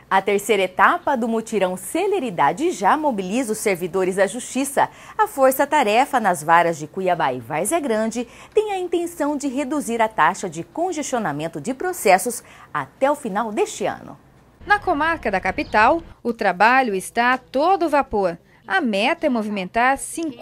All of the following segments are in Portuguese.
A terceira etapa do mutirão Celeridade já mobiliza os servidores da Justiça. A força-tarefa nas varas de Cuiabá e Várzea Grande tem a intenção de reduzir a taxa de congestionamento de processos até o final deste ano. Na comarca da capital, o trabalho está a todo vapor. A meta é movimentar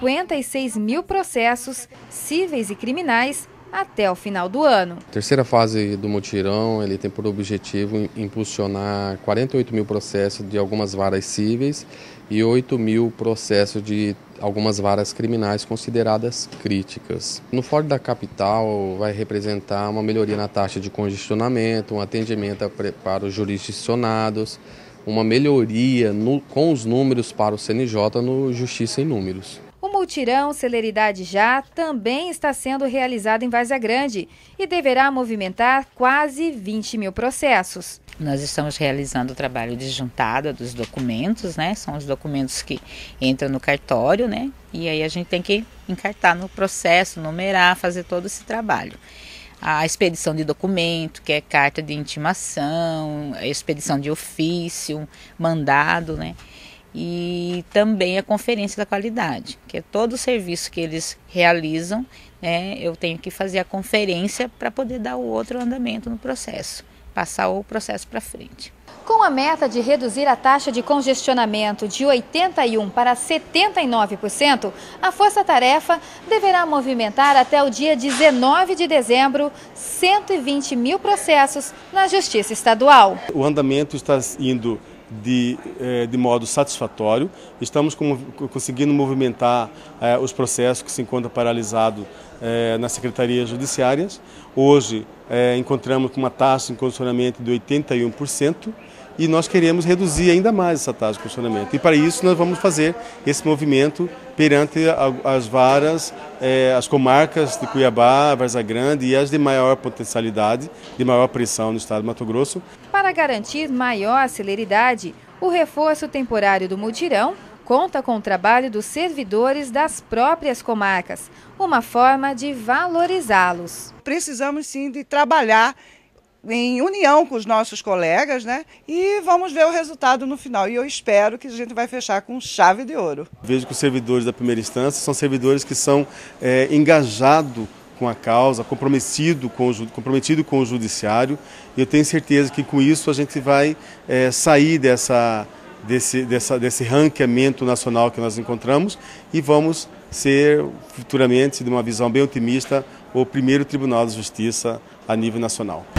56 mil processos cíveis e criminais até o final do ano. A terceira fase do mutirão ele tem por objetivo impulsionar 48 mil processos de algumas varas cíveis e 8 mil processos de algumas varas criminais consideradas críticas. No Fórum da capital vai representar uma melhoria na taxa de congestionamento, um atendimento para os jurisdicionados, uma melhoria com os números para o CNJ no Justiça em Números. O mutirão Celeridade Já também está sendo realizado em Várzea Grande e deverá movimentar quase 20 mil processos. Nós estamos realizando o trabalho de juntada dos documentos, né? São os documentos que entram no cartório, né? E aí a gente tem que encartar no processo, numerar, fazer todo esse trabalho. A expedição de documento, que é carta de intimação, a expedição de ofício, mandado, né? E também a conferência da qualidade, que é todo o serviço que eles realizam, né? Eu tenho que fazer a conferência para poder dar o outro andamento no processo, passar o processo para frente. Com a meta de reduzir a taxa de congestionamento de 81% para 79%, a força-tarefa deverá movimentar até o dia 19 de dezembro 120 mil processos na Justiça Estadual. O andamento está indo de modo satisfatório. Estamos conseguindo movimentar os processos que se encontram paralisados nas secretarias judiciárias. Hoje encontramos com uma taxa de congestionamento de 81% e nós queremos reduzir ainda mais essa taxa de congestionamento. E para isso nós vamos fazer esse movimento perante as varas, as comarcas de Cuiabá, Várzea Grande e as de maior potencialidade, de maior pressão no estado de Mato Grosso. Para garantir maior celeridade, o reforço temporário do mutirão conta com o trabalho dos servidores das próprias comarcas, uma forma de valorizá-los. Precisamos sim de trabalhar em união com os nossos colegas, né? E vamos ver o resultado no final. E eu espero que a gente vai fechar com chave de ouro. Vejo que os servidores da primeira instância são servidores que são engajados com a causa, comprometido com o judiciário. E eu tenho certeza que com isso a gente vai sair desse ranqueamento nacional que nós encontramos e vamos ser futuramente, de uma visão bem otimista, o primeiro Tribunal de Justiça a nível nacional.